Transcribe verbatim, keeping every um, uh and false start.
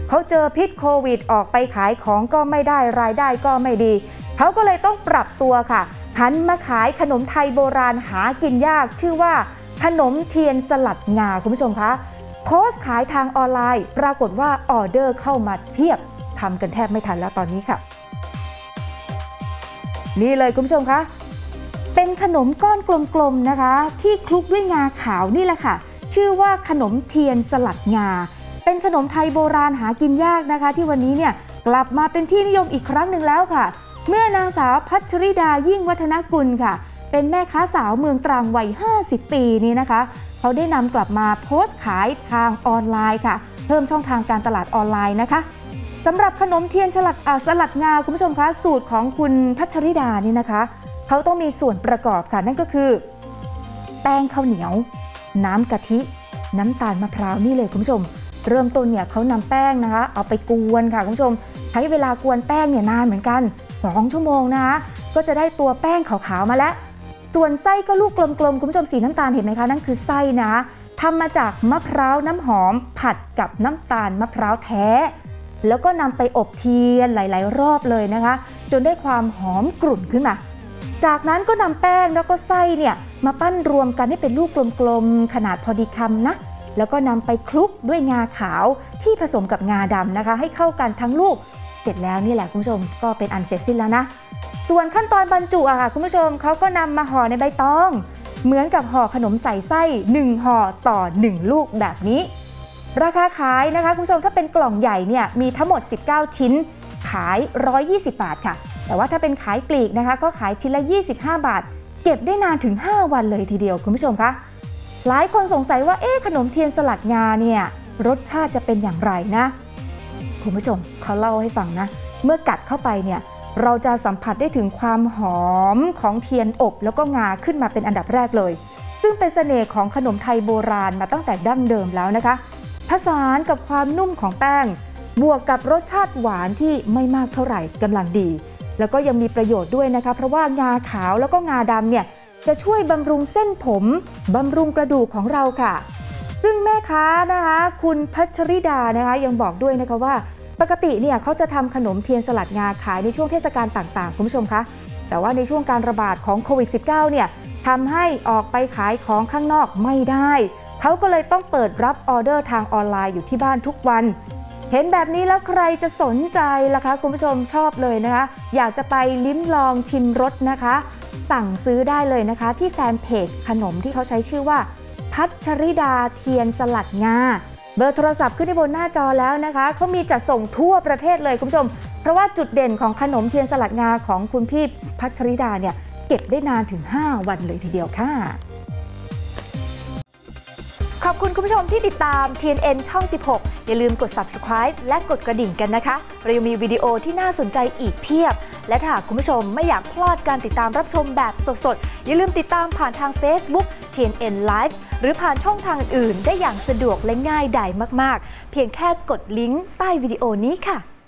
เขาเจอพิษโควิดออกไปขายของก็ไม่ได้รายได้ก็ไม่ดีเขาก็เลยต้องปรับตัวค่ะหันมาขายขนมไทยโบราณหากินยากชื่อว่าขนมเทียนสลัดงาคุณผู้ชมคะโพสต์ขายทางออนไลน์ปรากฏว่าออเดอร์เข้ามาเพียบทำกันแทบไม่ทันแล้วตอนนี้ค่ะนี่เลยคุณผู้ชมคะเป็นขนมก้อนกลมๆนะคะที่คลุกด้วยงาขาวนี่แหละค่ะชื่อว่าขนมเทียนสลัดงาเป็นขนมไทยโบราณหากินยากนะคะที่วันนี้เนี่ยกลับมาเป็นที่นิยมอีกครั้งหนึ่งแล้วค่ะเมื่อนางสาวพัชริดายิ่งวัฒนกุลค่ะเป็นแม่ค้าสาวเมืองตรังวัยห้าสิบปีนี้นะคะเขาได้นำกลับมาโพสต์ขายทางออนไลน์ค่ะเพิ่มช่องทางการตลาดออนไลน์นะคะสำหรับขนมเทียนสลัดสลัดงาคุณผู้ชมคะสูตรของคุณพัชริดานี่นะคะเขาต้องมีส่วนประกอบค่ะนั่นก็คือแป้งข้าวเหนียวน้ำกะทิน้ำตาลมะพร้าวนี่เลยคุณผู้ชมเริ่มต้นเนี่ยเขานำแป้งนะคะเอาไปกวนค่ะคุณผู้ชมใช้เวลากวนแป้งเนี่ยนานเหมือนกันสองชั่วโมงนะคะก็จะได้ตัวแป้งขาวๆมาแล้วส่วนไส้ก็ลูกกลมๆคุณผู้ชมสีน้ำตาลเห็นไหมคะนั่นคือไส้นะทำมาจากมะพร้าวน้ำหอมผัดกับน้ำตาลมะพร้าวแท้แล้วก็นำไปอบเทียนหลายๆรอบเลยนะคะจนได้ความหอมกรุ่นขึ้นมาจากนั้นก็นำแป้งแล้วก็ไส้เนี่ยมาปั้นรวมกันให้เป็นลูกกลมๆขนาดพอดีคำนะแล้วก็นำไปคลุกด้วยงาขาวที่ผสมกับงาดำนะคะให้เข้ากันทั้งลูกเสร็จแล้วนี่แหละคุณผู้ชมก็เป็นอันเสร็จสิ้นแล้วนะส่วนขั้นตอนบรรจุอะค่ะคุณผู้ชมเขาก็นำมาห่อในใบตองเหมือนกับห่อขนมใส่ไส้หนึ่งห่อต่อหนึ่งลูกแบบนี้ราคาขายนะคะคุณผู้ชมถ้าเป็นกล่องใหญ่เนี่ยมีทั้งหมดสิบเก้าชิ้นขายหนึ่งร้อยยี่สิบบาทค่ะแต่ว่าถ้าเป็นขายปลีกนะคะก็ขายชิ้นละยี่สิบห้าบาทเก็บได้นานถึงห้าวันเลยทีเดียวคุณผู้ชมคะหลายคนสงสัยว่าเอ๊ะขนมเทียนสลัดงาเนี่ยรสชาติจะเป็นอย่างไรนะคุณผู้ชมเขาเล่าให้ฟังนะเมื่อกัดเข้าไปเนี่ยเราจะสัมผัสได้ถึงความหอมของเทียนอบแล้วก็งาขึ้นมาเป็นอันดับแรกเลยซึ่งเป็นเสน่ห์ของขนมไทยโบราณมาตั้งแต่ดั้งเดิมแล้วนะคะผสานกับความนุ่มของแป้งบวกกับรสชาติหวานที่ไม่มากเท่าไหร่กำลังดีแล้วก็ยังมีประโยชน์ด้วยนะคะเพราะว่างาขาวแล้วก็งาดำเนี่ยจะช่วยบำรุงเส้นผมบำรุงกระดูกของเราค่ะซึ่งแม่ค้านะคะคุณพัชริดานะคะยังบอกด้วยนะคะว่าปกติเนี่ยเขาจะทำขนมเทียนสลัดงาขายในช่วงเทศกาลต่างๆคุณผู้ชมคะแต่ว่าในช่วงการระบาดของโควิด สิบเก้า เนี่ยทำให้ออกไปขายของข้างนอกไม่ได้เขาก็เลยต้องเปิดรับออเดอร์ทางออนไลน์อยู่ที่บ้านทุกวันเห็นแบบนี้แล้วใครจะสนใจล่ะคะคุณผู้ชมชอบเลยนะคะอยากจะไปลิ้มลองชิมรสนะคะสั่งซื้อได้เลยนะคะที่แฟนเพจขนมที่เขาใช้ชื่อว่าพัชริดาเทียนสลัดงาเบอร์โทรศัพท์ขึ้นที่บนหน้าจอแล้วนะคะเขามีจัดส่งทั่วประเทศเลยคุณผู้ชมเพราะว่าจุดเด่นของขนมเทียนสลัดงาของคุณพี่พัชริดาเนี่ยเก็บได้นานถึงห้าวันเลยทีเดียวค่ะขอบคุณคุณผู้ชมที่ติดตาม ที เอ็น เอ็น ช่อง สิบหก อย่าลืมกด ซับสไครบ์ และกดกระดิ่งกันนะคะเรายังมีวิดีโอที่น่าสนใจอีกเพียบและถ้าหากคุณผู้ชมไม่อยากพลาดการติดตามรับชมแบบสดๆอย่าลืมติดตามผ่านทาง Facebook ที เอ็น เอ็น Live หรือผ่านช่องทางอื่นได้อย่างสะดวกและง่ายดายมากๆเพียงแค่กดลิงก์ใต้วิดีโอนี้ค่ะ